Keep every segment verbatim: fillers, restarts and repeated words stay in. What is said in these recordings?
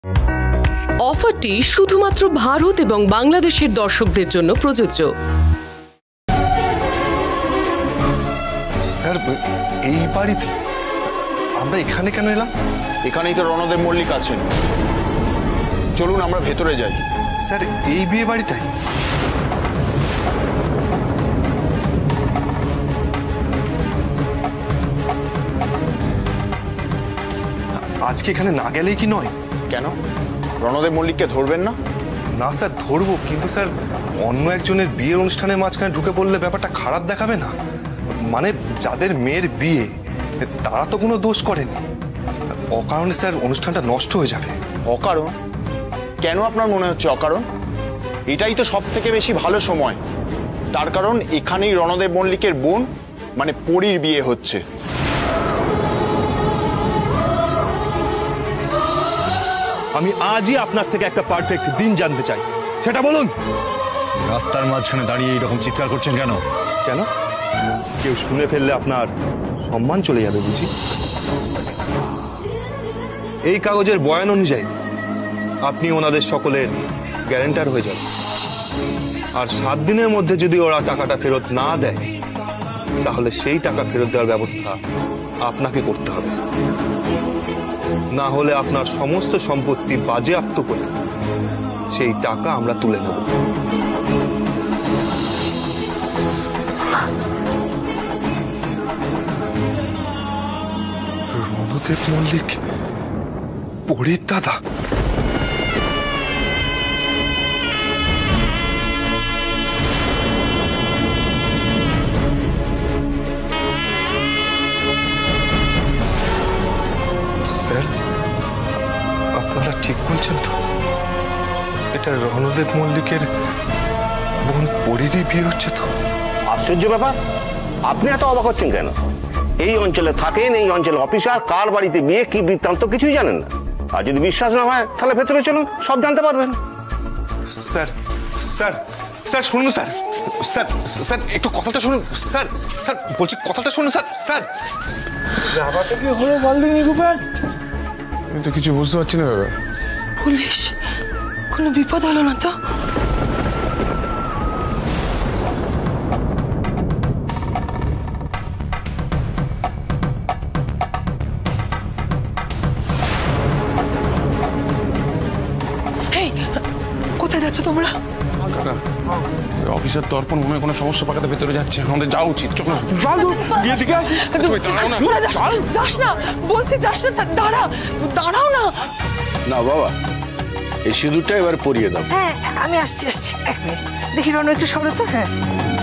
অফারটি শুধুমাত্র ভারত এবং বাংলাদেশের দর্শকদের জন্য প্রযোজ্য। স্যার, এই বাড়িতে আমরা এখানে কেন এলাম? এখানেই তো রণদেব মল্লিক আছেন। চলুন আমরা ভেতরে যাই। স্যার, এই বিয়ে বাড়িটাই? আজকে এখানে না গেলেই কি নয়? কেন, রণদেব মল্লিককে ধরবেন না? না স্যার, ধরবো, কিন্তু স্যার অন্য একজনের বিয়ের অনুষ্ঠানের মাঝখানে ঢুকে পড়লে ব্যাপারটা খারাপ দেখাবে না? মানে যাদের মেয়ের বিয়ে তারা তো কোনো দোষ করেনি, অকারণে স্যার অনুষ্ঠানটা নষ্ট হয়ে যাবে। অকারণ? কেন আপনার মনে হচ্ছে অকারণ? এটাই তো সব থেকে বেশি ভালো সময়। তার কারণ এখানেই রণদেব মল্লিকের বোন মানে পরীর বিয়ে হচ্ছে। আমি আজই আপনার থেকে একটা পারফেক্ট দিন জানতে চাই, সেটা বলুন। রাস্তার মাঝখানে দাঁড়িয়ে এইরকম চিৎকার করছেন কেন? কেন? কেউ শুনে ফেললে আপনার সম্মান চলে যাবে বুঝি? এই কাগজের বয়ান অনুযায়ী আপনি ওনাদের সকলের গ্যারান্টার হয়ে যাবেন, আর সাত দিনের মধ্যে যদি ওরা টাকাটা ফেরত না দেয় তাহলে সেই টাকা ফেরত দেওয়ার ব্যবস্থা আপনাকে করতে হবে। না হলে আপনার সমস্ত সম্পত্তি বাজেয়াপ্ত করে সেই টাকা আমরা তুলে নেব। রণদেব মল্লিক পরীর দাদা? স্যার, আপনারা ঠিক বলছেন তো? এটা রণদেব মল্লিকের বোন পরীরই বিয়ে হচ্ছে তো? আশ্চর্য ব্যাপার, আপনি এত অবাক হচ্ছেন কেন? এই অঞ্চলে থাকেন, এই অঞ্চলে অফিসার, কার বাড়িতে বিয়ে, কি বৃত্তান্ত কিছুই জানেন না। আর যদি বিশ্বাস না হয় তাহলে ভেতরে চলুন, সব জানতে পারবেন। স্যার স্যার স্যার শুনুন স্যার, স্যার স্যার একটু কথাটা শুনুন স্যার, স্যার বলছি কথাটা শুনুন স্যার। স্যার ব্যাপারটা কি হলো বলদি নিকুপেন? আমি তো কিছু বুঝতে পারছি না দাদা। পুলিশ, কোনো বিপদ হলো না তো? কোথায় যাচ্ছ তোমরা? কাকা, অফিসার দর্পণ মনে হয় কোনো সমস্যা পাকাতে ভেতরে যাচ্ছে, আমাদের যাওয়া উচিত। চল না, যাস না বলছি, যাস না, দাঁড়া, দাঁড়াও না। না বাবা, এই সিঁদুরটা এবার পরিয়ে দাও। হ্যাঁ, আমি আসছি আসছি এক মিনিট, দেখি রণ একটু সরে তো। হ্যাঁ,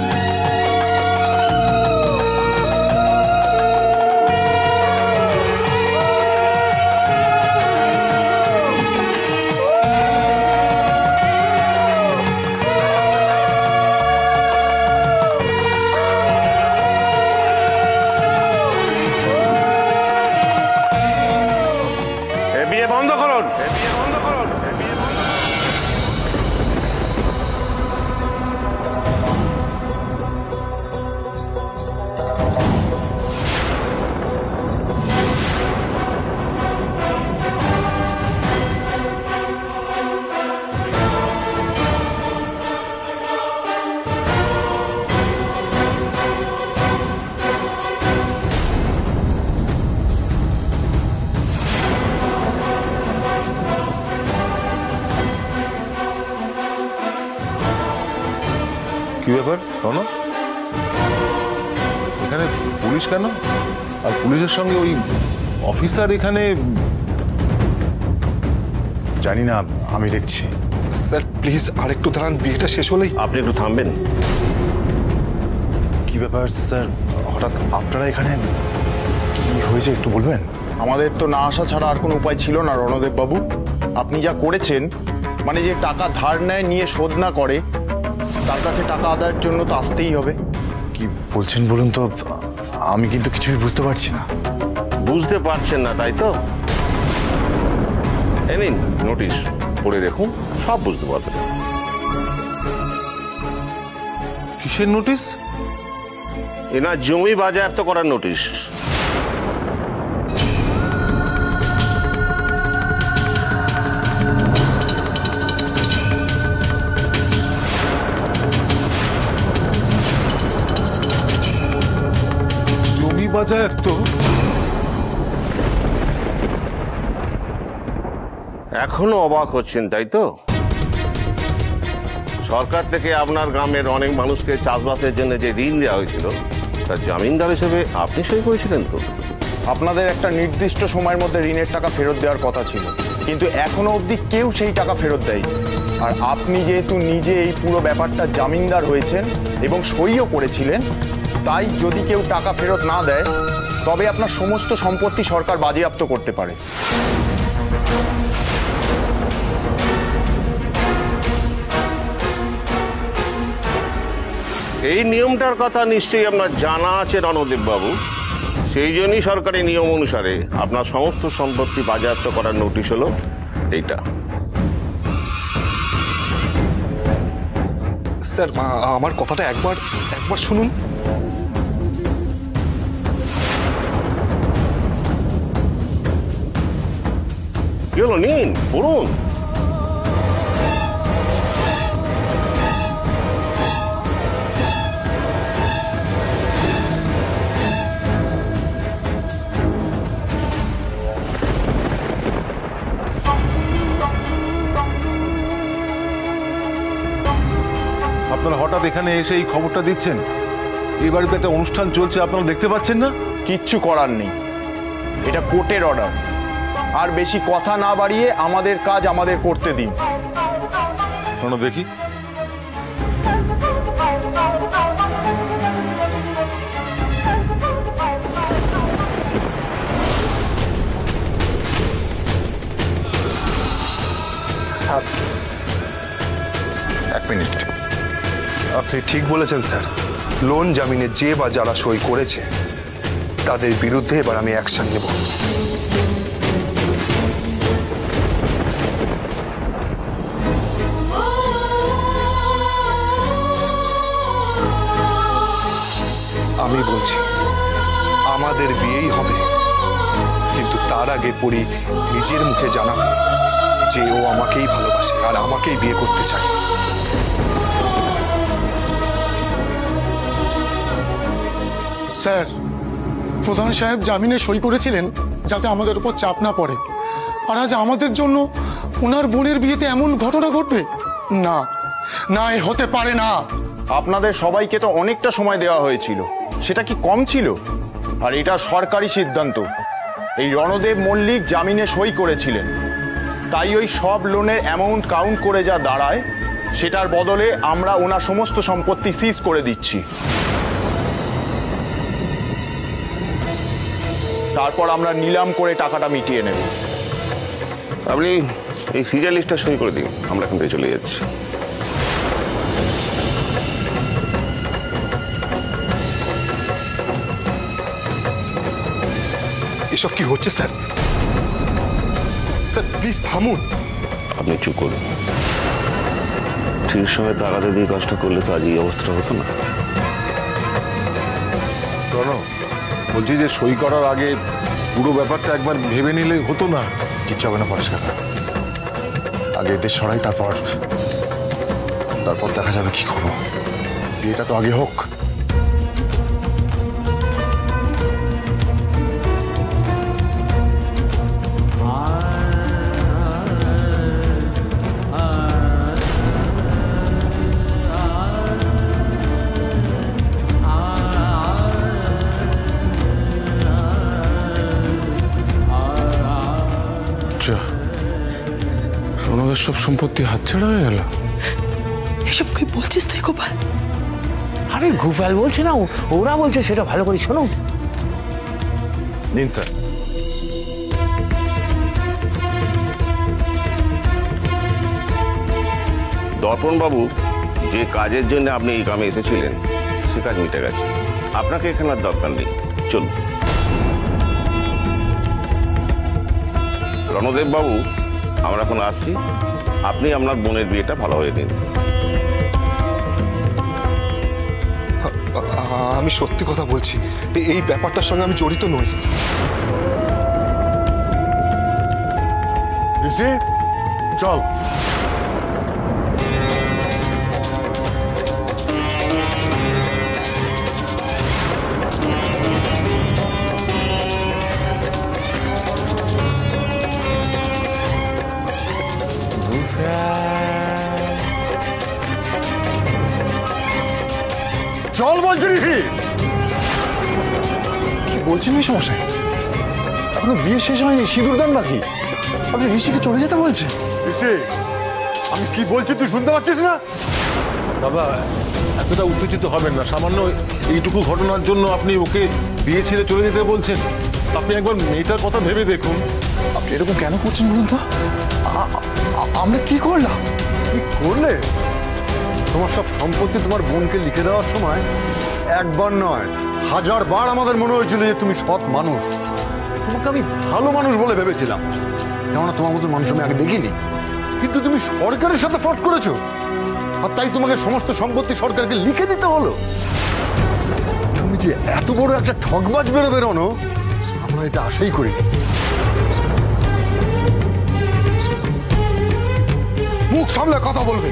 বন্ধ করুন। কি ব্যাপার রণ? এখানে পুলিশ কেন? আর পুলিশের সঙ্গে ওই অফিসার এখানে? জানি না, আমি দেখছি। স্যার প্লিজ আর একটু দাঁড়ান, বিয়েটা শেষ হলেই। আপনি একটু থামবেন। কি ব্যাপার স্যার, হঠাৎ আপনারা এখানে? কি হয়েছে একটু বলবেন? আমাদের তো না আসা ছাড়া আর কোনো উপায় ছিল না রণদেব বাবু। আপনি যা করেছেন, মানে যে টাকা ধার নেয় নিয়ে শোধ না করে, তার কাছে টাকা আদায়ের জন্য তো আসতেই হবে। কি বলছেন বলুন তো, আমি কিন্তু কিছুই বুঝতে পারছি না। বুঝতে পারছেন না তাই তো? এই নিন নোটিশ, পড়ে দেখুন, সব বুঝতে পারবেন। কিসের নোটিশ? এনার জমি বাজেয়াপ্ত করার নোটিশ। বাজায় তো এখনো অবাক হচ্ছেন তাই তো? সরকার থেকে আপনার গ্রামের অনেক মানুষকে চাষবাসের জন্য যে ঋণ দেওয়া হয়েছিল তার জামিনদার হিসেবে আপনি সই করেছিলেন তো? আপনাদের একটা নির্দিষ্ট সময়ের মধ্যে ঋণের টাকা ফেরত দেওয়ার কথা ছিল, কিন্তু এখনো অবধি কেউ সেই টাকা ফেরত দেয়নি। আর আপনি যেহেতু নিজে এই পুরো ব্যাপারটা জামিনদার হয়েছেন এবং সইও করেছিলেন, তাই যদি কেউ টাকা ফেরত না দেয় তবে আপনার সমস্ত সম্পত্তি সরকার বাজেয়াপ্ত করতে পারে। এই নিয়মটার কথা নিশ্চয়ই আপনার জানা আছে রণদেব বাবু। সেই জন্যই সরকারি নিয়ম অনুসারে আপনার সমস্ত সম্পত্তি বাজেয়াপ্ত করার নোটিশ হলো এইটা। স্যার আমার কথাটা একবার একবার শুনুন। কি হলো, নিন পড়ুন। আপনারা হঠাৎ এখানে এসে এই খবরটা দিচ্ছেন? এই বাড়িতে একটা অনুষ্ঠান চলছে, আপনারা দেখতে পাচ্ছেন না? কিচ্ছু করার নেই, এটা কোর্টের অর্ডার। আর বেশি কথা না বাড়িয়ে আমাদের কাজ আমাদের করতে দিন। শোনো দেখি, এক মিনিট। আপনি ঠিক বলেছেন স্যার, লোন জামিনে যে বা যারা সই করেছে তাদের বিরুদ্ধে এবার আমি অ্যাকশন নেব। আমি বলছি আমাদের বিয়েই হবে, কিন্তু তার আগে পরি নিজের মুখে জানাবে যে ও আমাকেই ভালোবাসে আর আমাকেই বিয়ে করতে চায়। স্যার, প্রধান সাহেব জামিনে সই করেছিলেন যাতে আমাদের উপর চাপ না পড়ে, আর আজ আমাদের জন্য ওনার বোনের বিয়েতে এমন ঘটনা ঘটবে না, না এ হতে পারে না। আপনাদের সবাইকে তো অনেকটা সময় দেওয়া হয়েছিল, সেটা কি কম ছিল? আর এটা সরকারি সিদ্ধান্ত। এই রণদেব মল্লিক জামিনে সই করেছিলেন, তাই ওই সব লোনের অ্যামাউন্ট কাউন্ট করে যা দাঁড়ায় সেটার বদলে আমরা ওনার সমস্ত সম্পত্তি সিজ করে দিচ্ছি। তারপর আমরা নিলাম করে টাকাটা মিটিয়ে নেব। আপনি এই সিরিয়াল লিস্টটা সই করে দিন, আমরা এখান থেকে চলে যাচ্ছি। এসব কি হচ্ছে স্যার? স্যার প্লিজ থামুন। আপনি চুপ করুন। ঠিক সময় তাগাদা দিয়ে কাজটা করলে তো আজ এই অবস্থাটা হতো না। বলছি যে সই করার আগে পুরো ব্যাপারটা একবার ভেবে নিলে হতো না? কিচ্ছু হবে না পরেশ কাকা, আগে এদের সরাই, তারপর তারপর দেখা যাবে কি করবো। বিয়েটা তো আগে হোক। ওনাদের সব সম্পত্তি হাতছাড়া হয়ে গেল। এসব কি বলছিস তুই গোপাল? আরে গোপাল বলছে না, ওরা বলছে, সেটা ভালো করে শোনো। নিন স্যার। দর্পণ বাবু, যে কাজের জন্য আপনি এই গ্রামে এসেছিলেন সে কাজ মিটে গেছে, আপনাকে এখানে আর দরকার নেই, চলুন। রণদেব বাবু, আমরা এখন আসছি, আপনি আপনার বোনের বিয়েটা ভালো হয়ে দিন। আমি সত্যি কথা বলছি, এই ব্যাপারটার সঙ্গে আমি জড়িত নই। চল। চল বলছি ঋষি। কি বলছেন মেশমশাই? এখনো বিয়ে শেষ হয়নি, সিঁদুর দান বাকি। আপনি ঋষিকে চলে যেতে বলছেন? ঋষি, আমি কি বলছি তুই শুনতে পাচ্ছিস না? দাদা, এতটা উত্তেজিত হবেন না। সামান্য এইটুকু ঘটনার জন্য আপনি ওকে বিয়ে ছেড়ে চলে যেতে বলছেন? আপনি একবার মেয়েটার কথা ভেবে দেখুন। আপনি এরকম কেন করছেন বলুন তো? আমরা কি করলাম? কি করলে? তোমার সব সম্পত্তি তোমার বোনকে লিখে দেওয়ার সময় একবার নয় হাজার বার আমাদের মনে হয়েছিল যে তুমি সৎ মানুষ। তোমাকে আমি ভালো মানুষ বলে ভেবেছিলাম, কেননা তোমার মতো মানুষ আমি আগে দেখিনি। কিন্তু তুমি সরকারের সাথে ফ্রড করেছো, আর তাই তোমাকে সমস্ত সম্পত্তি সরকারকে লিখে দিতে হলো। তুমি যে এত বড় একটা ঠকবাজ বেরো বেরোনো, আমরা এটা আশাই করি। মুখ সামলে কথা বলবে।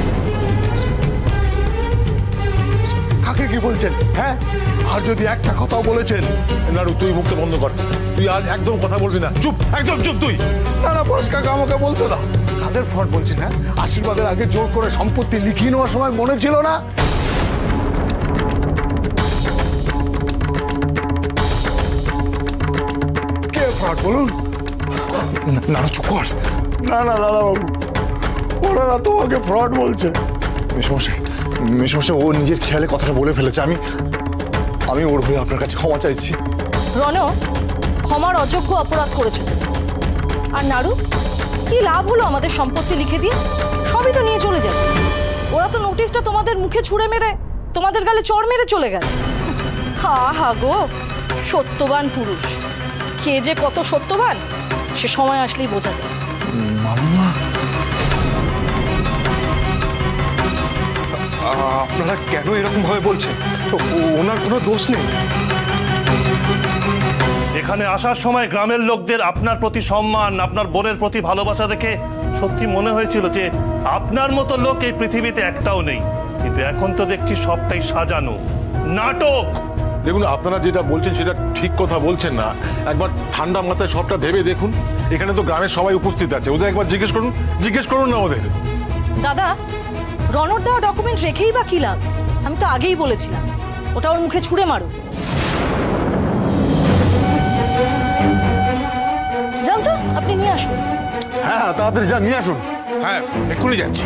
কাকে কি বলছেন? হ্যাঁ, আর যদি একটা কথাও বলেছেন। নাড়ু, তুই মুখটা বন্ধ কর। তুই আজ একদম কথা বলবি না। চুপ, একদম চুপ তুই। না না বস কাকা, আমাকে বলতে দাও। কাদের ফ্রড বলছেন? হ্যাঁ, আশীর্বাদের আগে জোর করে সম্পত্তি লিখিয়ে নেওয়ার সময় মনে ছিল না? কে ফ্রড বলুন? না না চুপ কর। না না দাদাবাবু, ওনারা তোমাকে ফ্রড বলছে। মেশমশাই, মেশমশাই ও নিজের খেয়ালে কথাটা বলে ফেলেছে। আমি আমি ওর হয়ে আপনার কাছে ক্ষমা চাইছি। রণ, ক্ষমার অযোগ্য অপরাধ করেছো। আর নাড়ু, কি লাভ হলো আমাদের সম্পত্তি লিখে দিয়ে? সবই তো নিয়ে চলে যাবে। ওরা তো নোটিশটা তোমাদের মুখে ছুঁড়ে মেরে তোমাদের গালে চড় মেরে চলে গেল। হা হা গো, সত্যবান পুরুষ। কে যে কত সত্যবান সে সময় আসলেই বোঝা যায়। মামা, আপনারা কেন এরকম ভাবে বলছেন? ওনার কোনো দোষ নেই। এখানে আসার সময় গ্রামের লোকদের আপনার প্রতি সম্মান, আপনার বোনের প্রতি ভালোবাসা দেখে সত্যি মনে হয়েছিল যে আপনার মতো লোক এই পৃথিবীতে একটাও নেই। কিন্তু এখন তো দেখছি সবটাই সাজানো নাটক। দেখুন, আপনারা যেটা বলছেন সেটা ঠিক কথা বলছেন না। একবার ঠান্ডা মাথায় সবটা ভেবে দেখুন। এখানে তো গ্রামের সবাই উপস্থিত আছে, ওদের একবার জিজ্ঞেস করুন। জিজ্ঞেস করুন না ওদের। দাদা, রনর দেওয়া ডকুমেন্ট রেখেই বা কি লাভ? আমি তো আগেই বলেছিলাম ওটা ওর মুখে ছুঁড়ে মারো। যান তো, আপনি নিয়ে আসুন। হ্যাঁ, তাড়াতাড়ি যান, নিয়ে আসুন। হ্যাঁ, এক্ষুনি যাচ্ছি।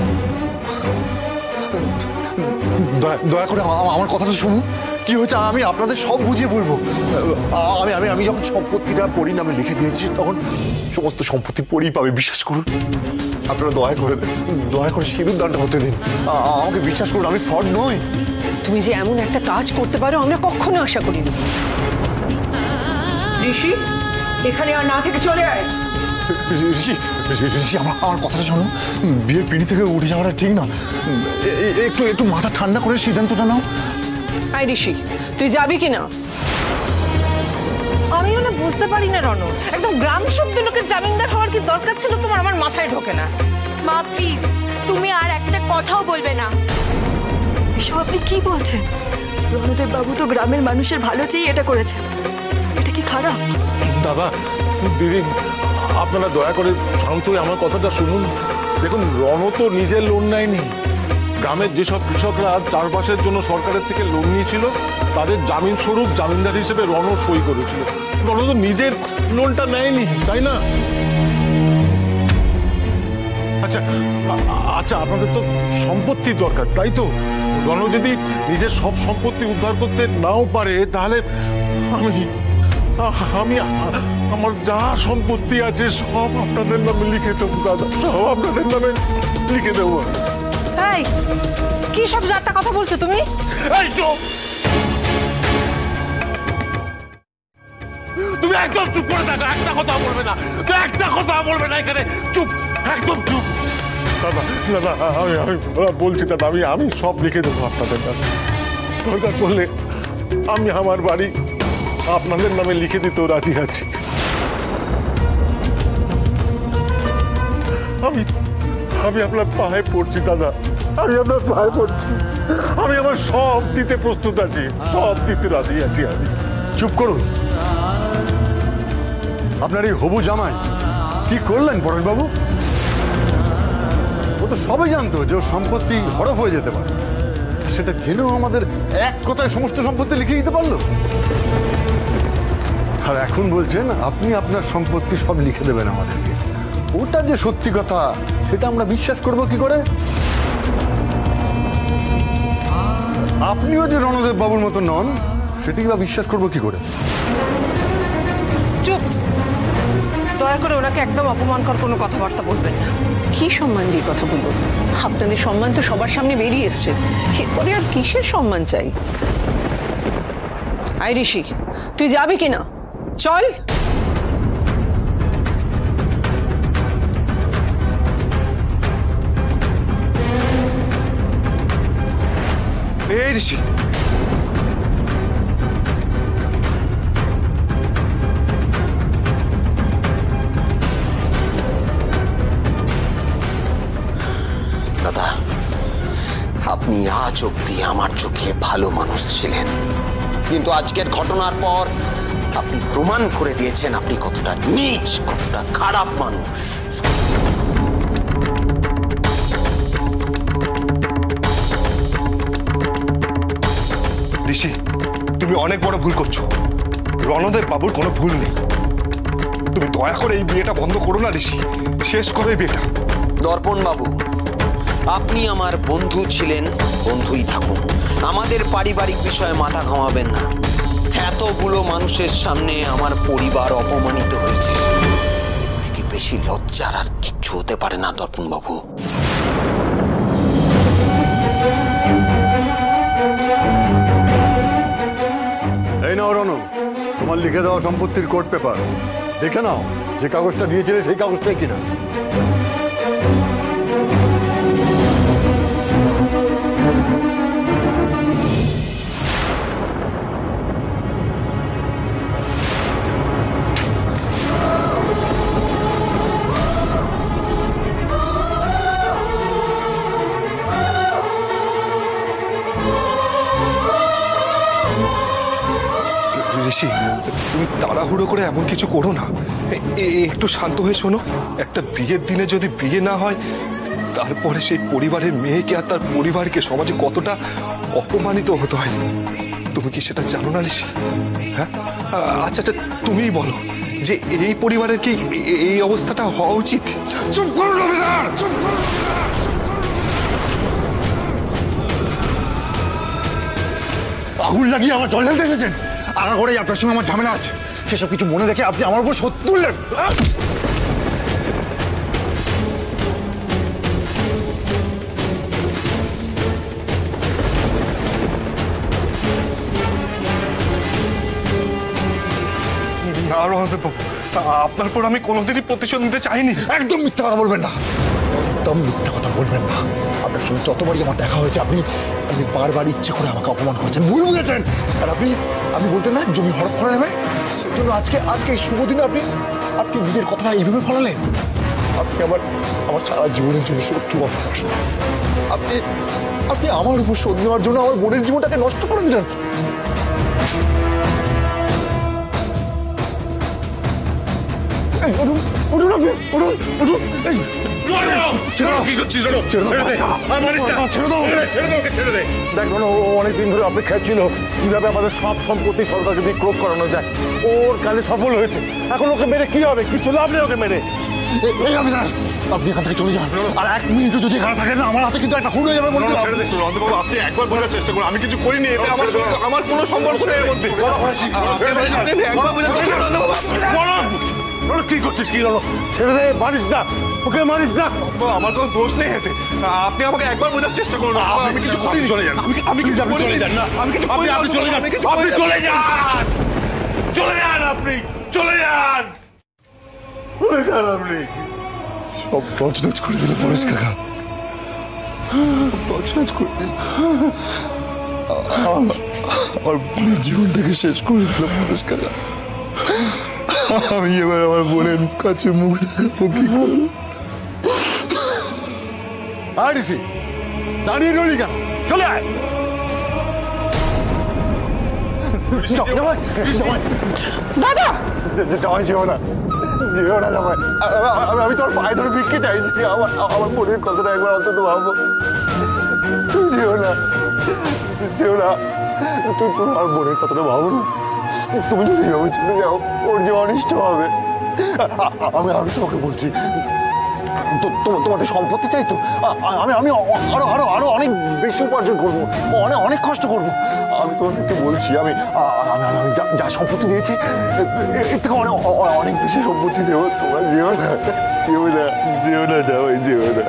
দয়া করে আমার কথাটা শুনুন। কি হয়েছে আমি আপনাদের সব বুঝিয়ে বলবো। আমি আমি আমি যখন সম্পত্তিটা পরিণামে লিখে দিয়েছি তখন সমস্ত সম্পত্তি পড়েই পাবে, বিশ্বাস করুন। আপনারা দয়া করে দয়া করে সিঁদুর দানটা হতে দিন। আমাকে বিশ্বাস করুন, আমি ফ্রড নই। তুমি যে এমন একটা কাজ করতে পারো আমরা কখনো আশা করিনি। ঋষি, এখানে আর না থেকে চলে আয়। ঋষি, ঋষি আমার আমার কথাটা শোনো। বিয়ের পিঁড়ি থেকে উঠে যাওয়াটা ঠিক না। একটু একটু মাথা ঠান্ডা করে সিদ্ধান্তটা নাও। আয় ঋষি, তুই যাবি কিনা? আমিও না বুঝতে পারি না রণ, একদম গ্রাম শব্দ লোকের জামিনদার হওয়ার কি দরকার ছিল তোমার? আমার মাথায় ঢোকে না। মা প্লিজ, তুমি আর একটা কথাও বলবে না। এসব আপনি কি বলছেন? রণদেব বাবু তো গ্রামের মানুষের ভালো চেয়ে এটা করেছে। এটা কি খারাপ? দাদা, দিদি, আপনারা দয়া করে শান্ত হয়ে আমার কথাটা শুনুন। দেখুন, রণ তো নিজের লোন নেয়নি। গ্রামের যেসব কৃষকরা চাষবাসের জন্য সরকারের থেকে লোন নিয়েছিল তাদের জামিন স্বরূপ জামিনদার হিসেবে রণ সই করেছিল। রণ তো নিজের লোনটা নেয়নি, তাই না? আচ্ছা আচ্ছা আপনাদের তো সম্পত্তির দরকার, তাই তো? রণ যদি নিজের সব সম্পত্তি উদ্ধার করতে নাও পারে তাহলে আমি আমি আমার যা সম্পত্তি আছে সব আপনাদের নামে লিখে দেবো দাদা, সব আপনাদের নামে লিখে দেবো। এই কি সব যাতা কথা বলছো তুমি? এই চুপ! তুমি একদম চুপ করে থাকো, একটা কথা বলবে না, তুমি একটা কথা বলবে না এখানে। চুপ, একদম চুপ। দাদা দাদা আমি আমি বলছি দাদা, আমি আমি সব লিখে দেবো আপনাদের নামে। দরকার করলে আমি আমার বাড়ি আপনাদের নামে লিখে দিতেও রাজি আছি। আমি আমি আপনার পায়ে পড়ছি দাদা, আমি আপনার পায়ে পড়ছি। আমি আমার সব দিতে প্রস্তুত আছি, সব দিতে রাজি আছি আমি। চুপ করুন। আপনার এই হবু জামাই কি করলেন পরেশ বাবু? ও তো সবাই জানতো যে ওর সম্পত্তি হরফ হয়ে যেতে পারে, সেটা জেনেও আমাদের এক কথায় সমস্ত সম্পত্তি লিখে দিতে পারলো। আর এখন বলছেন আপনি আপনার সম্পত্তি সব লিখে দেবেন আমাদেরকে। ওটা যে সত্যি কথা সেটা আমরা বিশ্বাস করব কি করে? আপনিও যে রণদেব বাবুর মতো নন সেটাই বা বিশ্বাস করবো কি করে? চুপ, দয়া করে ওনাকে একদম অপমানকর কোনো কথাবার্তা বলবেন না। কি সম্মান দিয়ে কথা বলবো? আপনাদের সম্মান তো সবার সামনে বেরিয়ে এসছে, এরপরে আর কিসের সম্মান চাই? আই ঋষি, তুই যাবি কিনা? চল। এই ঋষি, দাদা, আপনি আজ অব্দি আমার চোখে ভালো মানুষ ছিলেন, কিন্তু আজকের ঘটনার পর আপনি প্রমাণ করে দিয়েছেন আপনি কতটা নীচ, কতটা খারাপ মানুষ। ঋষি, তুমি অনেক বড় ভুল করছো। রণদেব বাবুর কোনো ভুল নেই। তুমি দয়া করে এই বিয়েটা বন্ধ করো না ঋষি, শেষ করো এই বিয়েটা। দর্পণ বাবু, আপনি আমার বন্ধু ছিলেন, বন্ধুই থাকুন। আমাদের পারিবারিক বিষয়ে মাথা ঘামাবেন না। এতগুলো মানুষের সামনে আমার পরিবার অপমানিত হয়েছে, এর থেকে বেশি লজ্জার আর কিচ্ছু হতে পারে না দর্পণ বাবু। এই নাও রণু, তোমার লিখে দেওয়া সম্পত্তির কোর্ট পেপার। দেখে নাও যে কাগজটা দিয়েছিলে সেই কাগজটাই কিনা। ঋষি, তুমি তাড়াহুড়ো করে এমন কিছু করো না। একটু শান্ত হয়ে শোনো। একটা বিয়ের দিনে যদি বিয়ে না হয়, তারপরে সেই পরিবারের মেয়েকে আর তার পরিবারকে সমাজে কতটা অপমানিত হতে হয়, তুমি কি সেটা জানো না ঋষি? হ্যাঁ, আচ্ছা আচ্ছা, তুমিই বলো যে এই পরিবারের কি এই অবস্থাটা হওয়া উচিত? চুপ করুন অফিসার, চুপ করুন। আগুন লাগিয়ে আমার জল ঢালতে এসেছেন? আগা করেই আপনার সঙ্গে আমার ঝামেলা আছে, সেসব কিছু মনে রেখে আপনি আমার উপর শোধ তুললেন। না রণদেব বাবু, আপনার পর আমি কোনোদিনই প্রতিশোধ নিতে চাইনি। একদম মিথ্যা কথা বলবেন না, একদম মিথ্যা কথা বলবেন না। আপনার সঙ্গে যতবারই আমার দেখা হয়েছে আপনি আপনি বারবার ইচ্ছে করে আমাকে অপমান করেছেন, ভুল বুঝেছেন। আর আপনি আপনি বলতেন না জমি হরপ করা নেবে, সেই জন্য আজকে আজকে এই শুভ দিনে আপনি আপনি নিজের কথাটা এইভাবে ফলালেন। আপনি আমার আমার সারা জীবনের জন্য শত্রু অফিসার। আপনি আপনি আমার উপর শোধ নেওয়ার জন্য আমার বোনের জীবনটাকে নষ্ট করে দিলেন। উঠুন উঠুন আপনি উঠুন উঠুন। এই অনেকদিন ধরে অপেক্ষায় ছিল কিভাবে আমাদের সব সম্পত্তি সরকার যদি ক্রোধ করানো যায়। ওর কালে সফল হয়েছে, এখন ওকে মেরে কি হবে? কিছু লাভ নেই ওকে মেরে। এই অফিসার, আপনি এখান থেকে চলে যান, আর এক মিনিটও যদি এখানে থাকেন না আমার হাতে কিন্তু একটা খুন হয়ে যাবে। বলতে রণদেববাবু, আপনি একবার বোঝার চেষ্টা করুন, আমি কিছু করিনি, এতে আমার আমার কোনো সম্পর্ক নেই এর মধ্যে। কি করছিস? কি হলো? ছেড়ে দে, মারিস না ওকে, মারিস না। আমার কোনো দোষ নেই এতে, আপনি আমাকে একবার বোঝার চেষ্টা করুন। আমি কিছু করিনি। চলে যান, আমি আমি কিছু চলে যান না, আমি কিছু আপনি আপনি চলে যান, আপনি চলে যান, চলে যান, আপনি চলে যান, চলে যান। আপনি সব তছনছ করে দিল পরেশ কাকা, তছনছ করে দিল। আমার বোনের জীবনটাকে শেষ করে দিল পরেশ কাকা। আমি এবার আমার বোনের কাছে মুখ দেখাবো কি করে? আয় ঋষি, দাঁড়িয়ে রইলি কেন? চলে আয়। দাদা, যাওয়াই যেও না, যেও না জামাই, আমি তোর পায়ে ধরে ভিক্ষে চাইছি, আমার আমার বোনের কথাটা একবার অন্তত ভাবো। তুমি যেও না, যেও না, তুই তোমার বোনের কথাটা ভাবো না। তুমি যদি এভাবে চলে যাও ওর যে অনিষ্ট হবে। আমি আমি তোমাকে বলছি, তোমাদের সম্পত্তি চাই তো, আমি আমি আরো আরো আরো অনেক বেশি উপার্জন করবো, অনেক অনেক কষ্ট করবো। আমি তোমাদেরকে বলছি, আমি আমি আমি যা সম্পত্তি দিয়েছি এর থেকে অনেক অনেক বেশি সম্পত্তি দেবো। তোমরা যেও না, যেও না, যেও না, যাও, যেও না।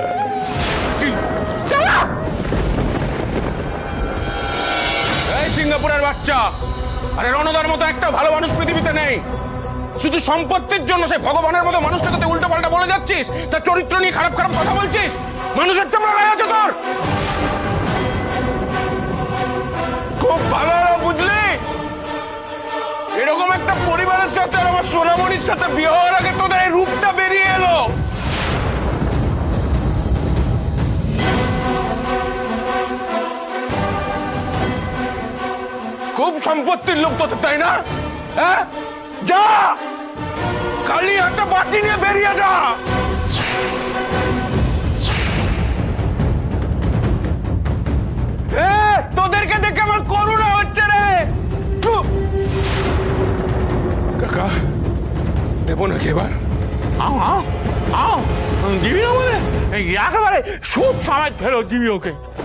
এই সিঙ্গাপুরের বাচ্চা, আরে রণদার মতো একটা ভালো মানুষ পৃথিবীতে নেই। শুধু সম্পত্তির জন্য সেই ভগবানের মতো মানুষটাকে উল্টো পাল্টা বলে যাচ্ছিস, তার চরিত্র নিয়ে খারাপ খারাপ কথা বলছিস। মানুষের চামড়া গায়ে আছে তোর। খুব ভালো বুঝলি, এরকম একটা পরিবারের সাথে আমার সোনামণির সাথে বিয়ে হওয়ার আগে তোদের এই রূপটা বেরিয়ে এলো। খুব সম্পত্তির লোক তোদের, তাই না? হ্যাঁ, যা খালি একটা বাটি নিয়ে বেরিয়ে যা। তোদেরকে দেখে আমার করুণা হচ্ছে রে। কাকা দেবো নাকি এবার? আও আও আও দিবি না বলে একেবারে সব সময় ফেরত দিবি ওকে।